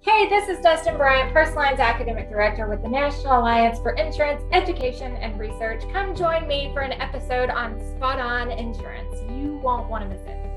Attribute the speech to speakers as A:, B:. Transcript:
A: Hey, this is Dustyne Bryant, First Lines Academic Director with the National Alliance for Insurance, Education, and Research. Come join me for an episode on Spot On Insurance. You won't want to miss it.